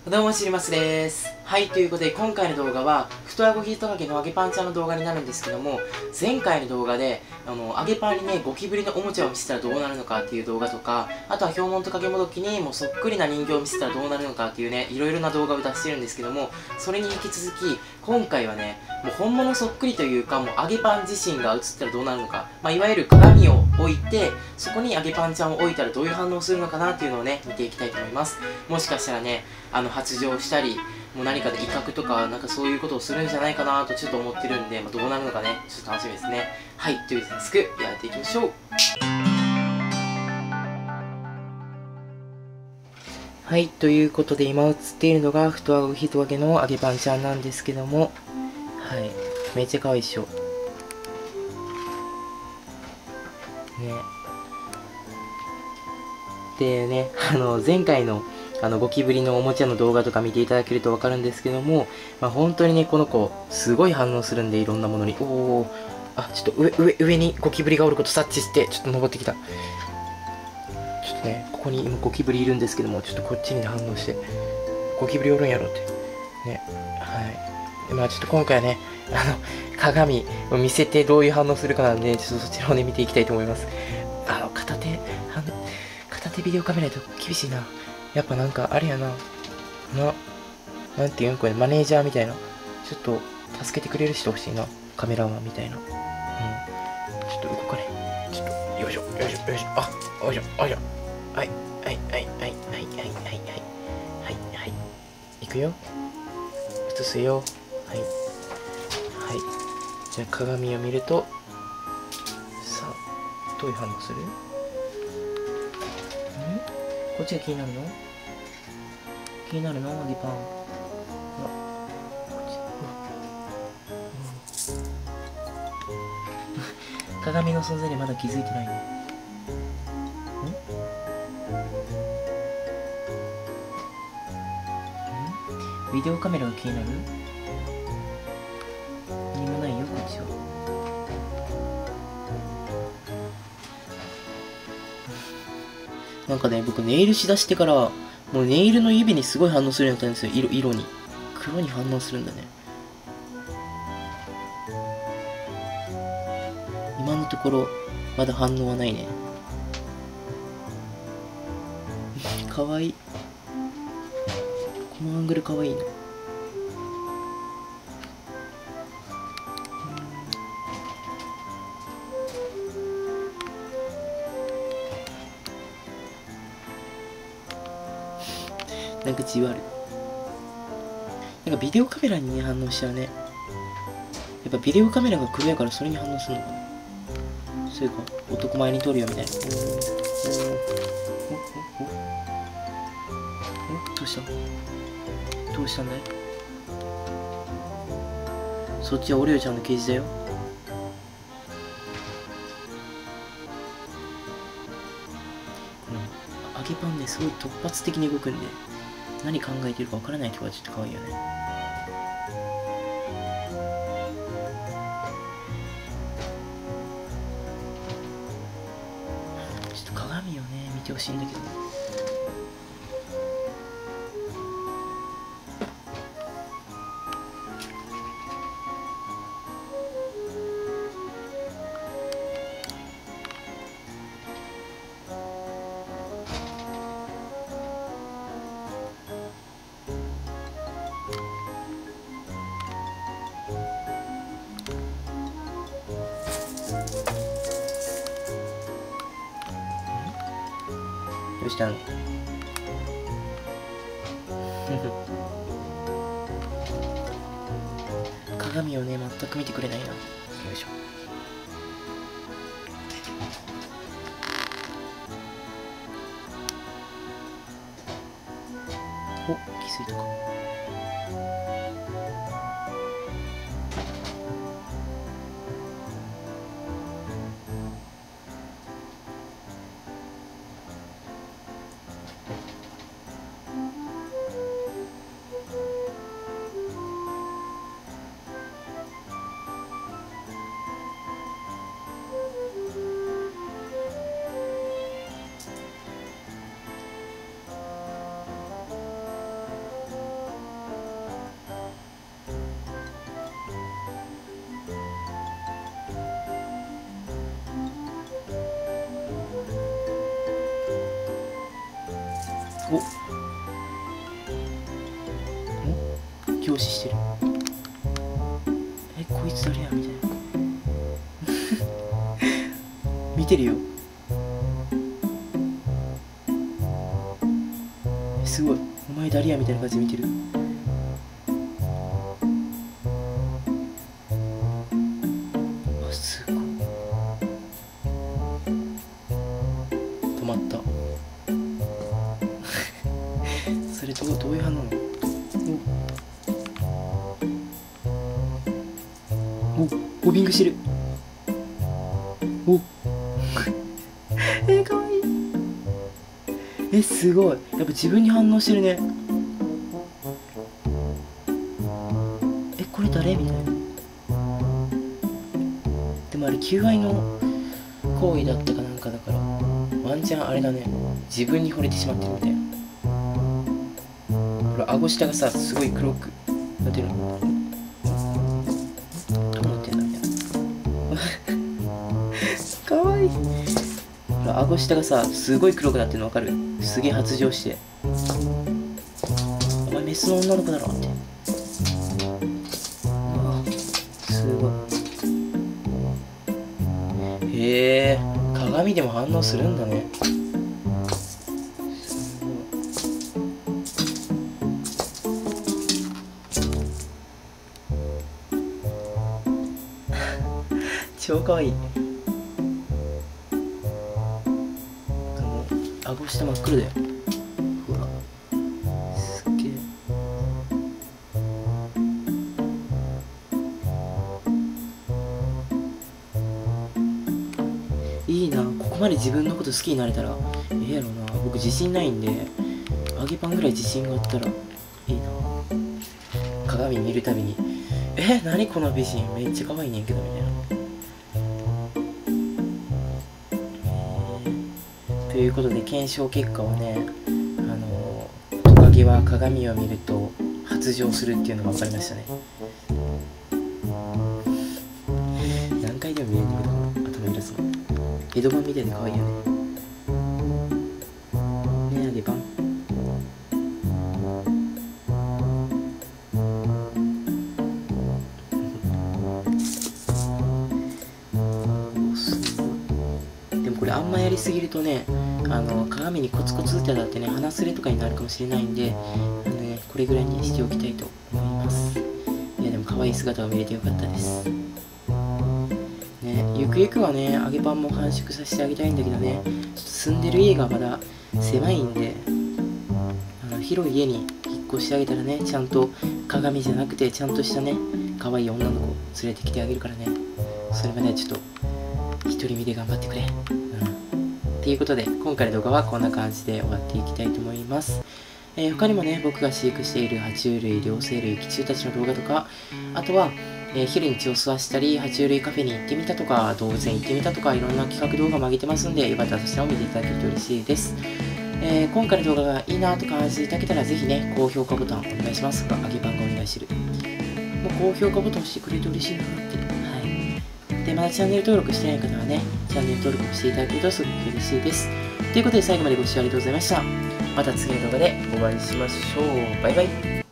どうもしりますです。はい、ということで今回の動画は太あごひとかげの揚げパンちゃんの動画になるんですけども、前回の動画で揚げパンにねゴキブリのおもちゃを見せたらどうなるのかっていう動画とか、あとは氷紋と影もどきにもうそっくりな人形を見せたらどうなるのかっていうね、いろいろな動画を出してるんですけども、それに引き続き今回はね、もう本物そっくりというか、もう揚げパン自身が映ったらどうなるのか、いわゆる鏡を置いてそこに揚げパンちゃんを置いたらどういう反応をするのかなっていうのをね見ていきたいと思います。もしかしたらね発情したり、もう何かで威嚇とかなんかそういうことをするんじゃないかなとちょっと思ってるんで、どうなるのかねちょっと楽しみですね。はい、ということで早速やっていきましょう。はい、ということで今映っているのが太あごひとかげの揚げパンちゃんなんですけども、はい、めっちゃ可愛いっしょね。でね、前回のゴキブリのおもちゃの動画とか見ていただけると分かるんですけども、本当にねこの子すごい反応するんで、いろんなものに。おお、ちょっと上にゴキブリがおること察知してちょっと登ってきた。ちょっとねここに今ゴキブリいるんですけども、ちょっとこっちに、ね、反応して、ゴキブリおるんやろってね。はい、ちょっと今回はね鏡を見せてどういう反応するかなんで、ちょっとそちらをね見ていきたいと思います。片手ビデオカメラだと厳しいな。やっぱなんかあれやな。なんていうんこれ、マネージャーみたいな。ちょっと助けてくれる人欲しいな。カメラマンみたいな。ちょっと動かね。ちょっと、よいしょ、よいしょ、よいしょ。よいしょ、よいしょ。はい、はい、はい、はい、はい、はい、はい、はい、はい。いくよ。映すよ。はい。はい。じゃあ鏡を見ると、さあ、どういう反応する？こっちが気になるの？気になるの？揚げパン。鏡の存在にまだ気づいてないね。ビデオカメラが気になる？何もないよ、こっちは。なんかね、僕ネイルしだしてから、もうネイルの指にすごい反応するようになったんですよ。色に。黒に反応するんだね。今のところ、まだ反応はないね。かわいい。このアングルかわいいな。なんかじわる。なんかビデオカメラに、反応しちゃうね。やっぱビデオカメラが黒やからそれに反応するのかな。そういうか、男前に撮るよみたいな。どうした？どうしたんだい？そっちはオレオちゃんのケージだよ。揚げパンね、すごい突発的に動くんで、何考えてるかわからないとこがちょっと可愛いよね。ちょっと鏡をね見てほしいんだけど。どうしたの？鏡をね全く見てくれないな。よいしょ。お、気づいたか。 凝視してる。こいつ誰やみたいな見てるよ。すごい、お前誰やみたいな感じで見てる。すごい。止まったそれどういう反応なの。おビングしてる。かわいい。すごい。やっぱ自分に反応してるね。これ誰みたいな。でもあれ求愛の行為だったかなんかだから、ワンチャンあれだね、自分に惚れてしまってるみたいな。ほら、顎下がさ、すごい黒くなってるの。どうなってんだみたいなかわいい。ほら、顎下がさ、すごい黒くなってるの分かる？すげえ発情して、お前メスの女の子だろって。すごい。へえ、鏡でも反応するんだね。超かわいい。顎下真っ黒だよ。うわ、すっげえ。いいな、ここまで自分のこと好きになれたらやろうな。僕自信ないんで、揚げパンぐらい自信があったらいいな。鏡見るたびに何この美人めっちゃ可愛いねんけどみたいな。ということで検証結果はね、トカゲは鏡を見ると発情するっていうのが分かりましたね。何回でも見えるんだけど、頭揺らすの。江戸版みたいで可愛いよね。ね、揚げパン。でもこれあんまやりすぎるとね、鏡にコツコツって当たってね、鼻すれとかになるかもしれないんで、これぐらいにしておきたいと思います。いやでも可愛い姿を見れてよかったです。ね、ゆくゆくはね、揚げパンも繁殖させてあげたいんだけどね、ちょっと住んでる家がまだ狭いんで、広い家に引っ越してあげたらね、ちゃんと鏡じゃなくて、ちゃんとしたね、可愛い女の子を連れてきてあげるからね、それまではちょっと、独り身で頑張ってくれ。ということで、今回の動画はこんな感じで終わっていきたいと思います。他にもね、僕が飼育している爬虫類、両生類、寄虫たちの動画とか、あとは、昼に血を吸わしたり、爬虫類カフェに行ってみたとか、動物園行ってみたとか、いろんな企画動画も上げてますんで、よかったらそちらを見ていただけると嬉しいです。今回の動画がいいなと感じていただけたら、ぜひね、高評価ボタンお願いします。揚げパンがお願いしてる。もう高評価ボタン押してくれると嬉しいなって。はい。で、まだチャンネル登録してない方はね、チャンネル登録もしていただけるとすごく嬉しいです。ということで、最後までご視聴ありがとうございました。また次の動画でお会いしましょう。バイバイ。